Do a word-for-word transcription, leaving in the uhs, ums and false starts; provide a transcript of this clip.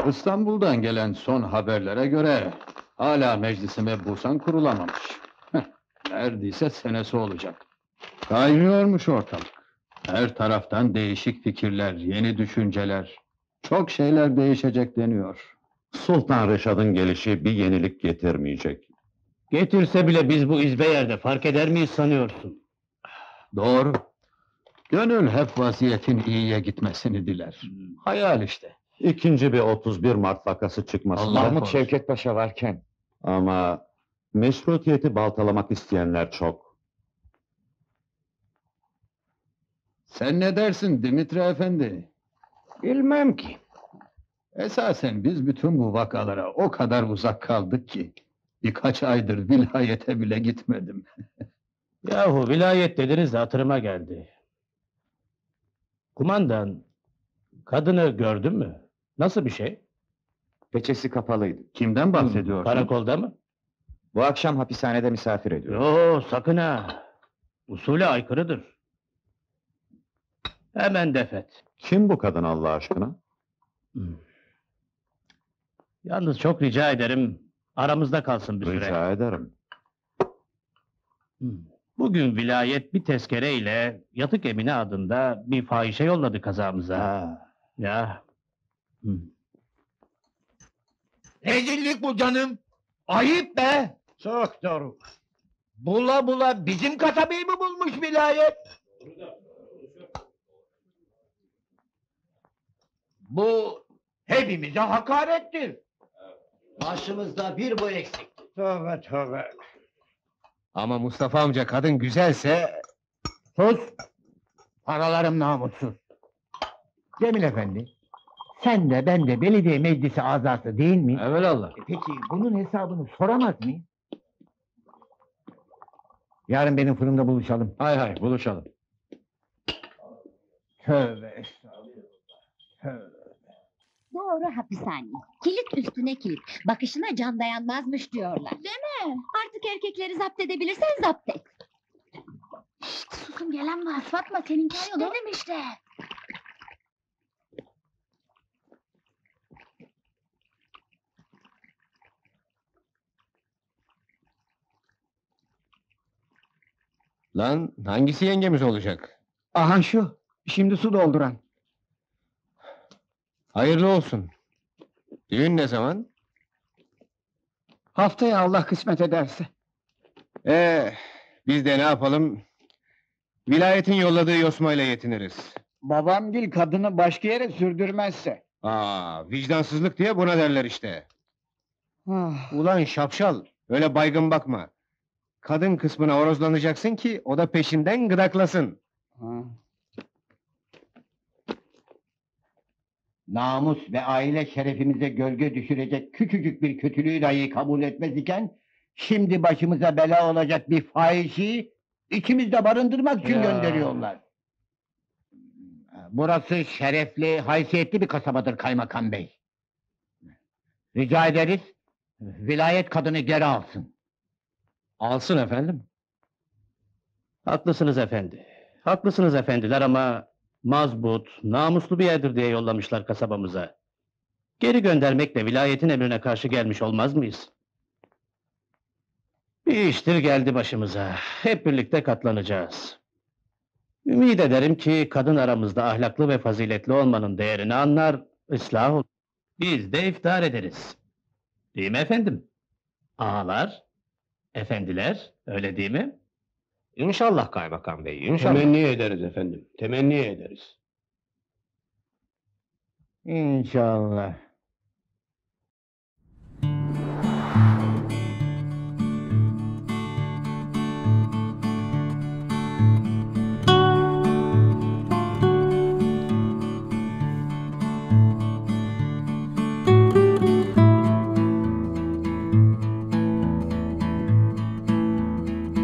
İstanbul'dan gelen son haberlere göre hala meclisi mebusan kurulamamış. Heh, neredeyse senesi olacak. Kaynıyormuş ortalık. Her taraftan değişik fikirler, yeni düşünceler. Çok şeyler değişecek deniyor. Sultan Reşad'ın gelişi bir yenilik getirmeyecek. Getirse bile biz bu izbe yerde fark eder miyiz sanıyorsun? Doğru. Gönül hep vaziyetin iyiye gitmesini diler. Hayal işte. İkinci bir otuz bir Mart vakası çıkmasın. Allah Mahmut korusun. Şevket Paşa varken. Ama meşrutiyeti baltalamak isteyenler çok. Sen ne dersin Dimitri Efendi? Bilmem ki. Esasen biz bütün bu vakalara o kadar uzak kaldık ki... ...birkaç aydır vilayete bile gitmedim. Yahu vilayet dediniz de hatırıma geldi. Kumandan, kadını gördün mü? Nasıl bir şey? Peçesi kapalıydı. Kimden bahsediyorsun? Karakolda mı? Bu akşam hapishanede misafir ediyor. Yo, sakın ha! Usule aykırıdır. Hemen defet. Kim bu kadın Allah aşkına? Hmm. Yalnız çok rica ederim, aramızda kalsın bir süre. Rica ederim. Hmm. Bugün vilayet bir tezkereyle Yatık Emine adında bir fahişe yolladı kazamıza. Ya. Hmm. Rezillik bu canım! Ayıp be! Çok doğru. Bula bula bizim kasabayı mı bulmuş vilayet? Bu hepimize hakarettir. Başımızda bir bu eksik. Tövbe tövbe. Ama Mustafa amca kadın güzelse... Sus! Paralarım namussuz. Cemil efendi, sen de ben de belediye meclisi azası değil mi? Evelallah. E Peki bunun hesabını soramaz mıyım? Yarın benim fırında buluşalım. Hay hay, buluşalım. Tövbe estağfurullah. Tövbe. Doğru hapishane. Kilit üstüne kilit. Bakışına can dayanmazmış diyorlar. Değil mi? Artık erkekleri zapt edebilirsen zapt et. Şşt, susun gelen var. Fatma seninki ayol. Dedim işte. Lan hangisi yengemiz olacak? Aha şu. Şimdi su dolduran. Hayırlı olsun. Düğün ne zaman? Haftaya Allah kısmet ederse. Ee, biz de ne yapalım? Vilayetin yolladığı yosmayla yetiniriz. Babam gil kadını başka yere sürdürmezse. Aa, vicdansızlık diye buna derler işte. Ah. Ulan şapşal, öyle baygın bakma. Kadın kısmına horozlanacaksın ki o da peşinden gıdaklasın. Ha. Namus ve aile şerefimize gölge düşürecek küçücük bir kötülüğü dahi kabul etmez iken... ...şimdi başımıza bela olacak bir fahişi... ...içimizde barındırmak için Ya. gönderiyorlar. Burası şerefli, haysiyetli bir kasabadır kaymakam bey. Rica ederiz, vilayet kadını geri alsın. Alsın efendim. Haklısınız efendi. Haklısınız efendiler ama... mazbut, namuslu bir yerdir diye yollamışlar kasabamıza. Geri göndermekle vilayetin emrine karşı gelmiş olmaz mıyız? Bir iştir geldi başımıza. Hep birlikte katlanacağız. Ümid ederim ki kadın aramızda ahlaklı ve faziletli olmanın değerini anlar, ıslah olur. Biz de iftar ederiz. Değil mi efendim? Ağalar, efendiler, öyle değil mi? İnşallah kaymakam bey, inşallah. Temenni ederiz efendim, temenni ederiz. İnşallah.